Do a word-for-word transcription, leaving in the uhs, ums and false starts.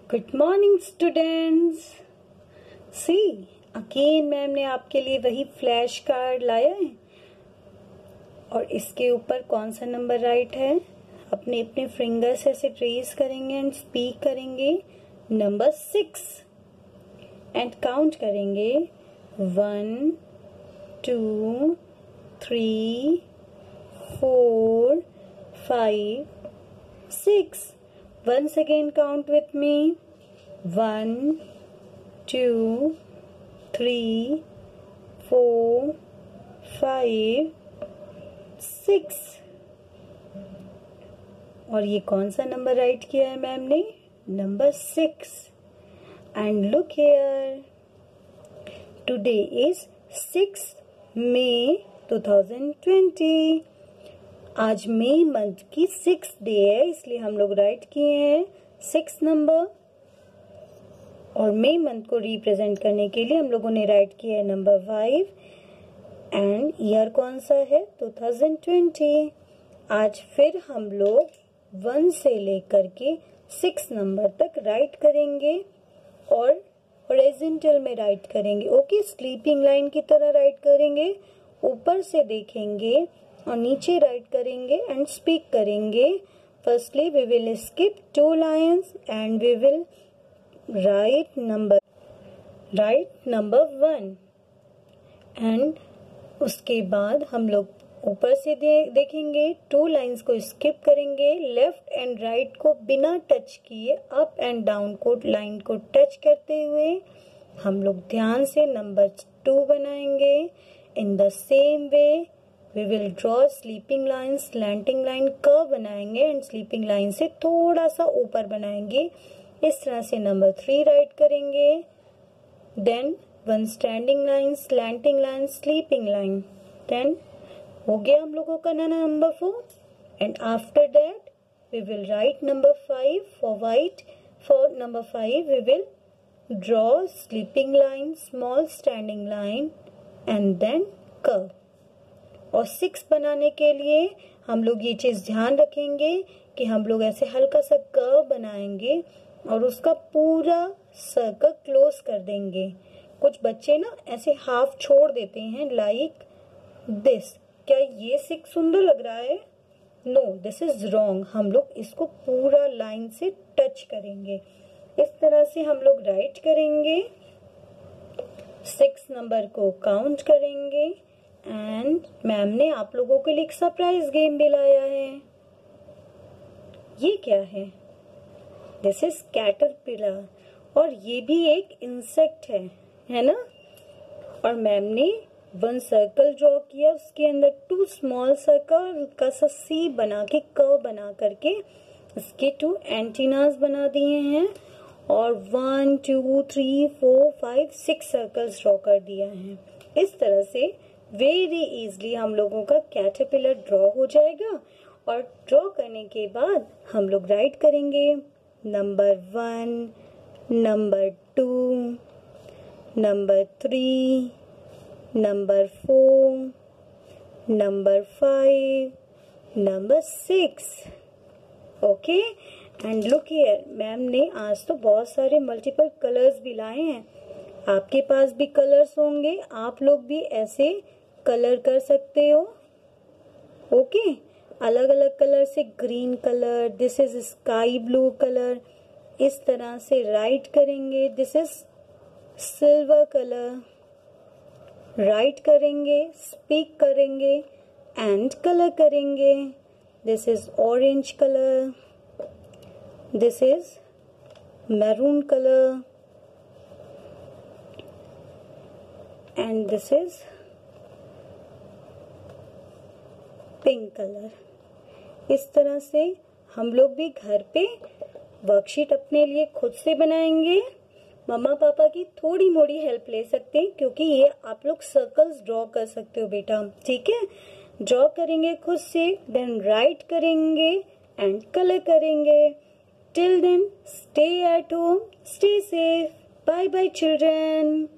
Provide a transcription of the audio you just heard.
Good morning students. See again ma'am ने आपके लिए वही फ्लैश कार्ड लाया है और इसके ऊपर कौन सा नंबर राइट है अपने अपने फिंगर्स ऐसे ट्रेस करेंगे एंड स्पीक करेंगे नंबर सिक्स एंड काउंट करेंगे one two three four five six. Once again count with me. One, two, three, four, five, six. और ये कौन सा नंबर राइट किया है मैम ने? Number six. And look here. Today is six May two thousand twenty. आज May month की six day है, इसलिए हम लोग राइट किए हैं सिक्स नंबर. और मई मंथ को रिप्रेजेंट करने के लिए हम लोगों ने राइट किया है नंबर फाइव. एंड ईयर कौन सा है? Two thousand twenty. आज फिर हम लोग वन से लेकर के सिक्स नंबर तक राइट करेंगे और हॉरिजॉन्टल में राइट करेंगे. ओके, स्लीपिंग लाइन की तरह राइट करेंगे. ऊपर से देखेंगे और नीचे राइट करेंगे एंड स्पीक करेंगे. Firstly we will skip two lines and we will write number write number one. And उसके बाद हम लोग ऊपर से दे, देखेंगे टू लाइन्स को स्किप करेंगे. लेफ्ट एंड राइट को बिना टच किए अप एंड डाउन को लाइन को टच करते हुए हम लोग ध्यान से नंबर टू बनाएंगे. In the same way we will draw sleeping line, slanting line, curve बनाएंगे एंड स्लीपिंग लाइन से थोड़ा सा ऊपर बनाएंगे. इस तरह से नंबर थ्री राइट करेंगे. Then one standing line, slanting line, sleeping line. Then हो गया हम लोगों का number four. And after that we will write number five. For write for number five we will draw sleeping line, small standing line and then curve. और six बनाने के लिए हम लोग ये चीज ध्यान रखेंगे कि हम लोग ऐसे हल्का सा कर्व बनाएंगे और उसका पूरा सर्कल क्लोज कर देंगे. कुछ बच्चे ना ऐसे हाफ छोड़ देते हैं लाइक दिस. क्या ये सिक्स सुंदर लग रहा है? No, this is wrong. हम लोग इसको पूरा लाइन से टच करेंगे. इस तरह से हम लोग राइट करेंगे. सिक्स नंबर को काउंट करेंगे. एंड मैम ने आप लोगों के लिए एक सरप्राइज गेम भी लाया है. ये क्या है? This is caterpillar. और ये भी एक इंसेक्ट है, है ना? और मैम ने वन सर्कल ड्रॉ किया, उसके अंदर टू स्मॉल सर्कल का सा सी बना के कर्व बना करके इसके टू एंटीनास बना दिए हैं. और one two three four five six circles draw कर दिया है. इस तरह से वेरी इजली हम लोगों का कैटरपिलर ड्रॉ हो जाएगा. और ड्रॉ करने के बाद हम लोग राइट करेंगे number one, number two, number three, number four, number five, number six. Okay, and look here. Ma'am ने आज तो बहुत सारे मल्टीपल कलर्स भी लाए हैं. आपके पास भी कलर्स होंगे, आप लोग भी ऐसे कलर कर सकते हो. ओके, अलग अलग कलर से green colour, this is sky blue colour. इस तरह से राइट करेंगे. This is silver colour. Write करेंगे, स्पीक करेंगे एंड कलर करेंगे. This is orange colour. This is maroon colour and this is pink colour. इस तरह से हम लोग भी घर पे वर्कशीट अपने लिए खुद से बनाएंगे. मम्मा पापा की थोड़ी मोड़ी हेल्प ले सकते हैं क्योंकि ये आप लोग सर्कल्स ड्रॉ कर सकते हो बेटा. ठीक है, ड्रॉ करेंगे खुद से, देन राइट करेंगे एंड कलर करेंगे. Till then stay at home, stay safe. Bye bye children.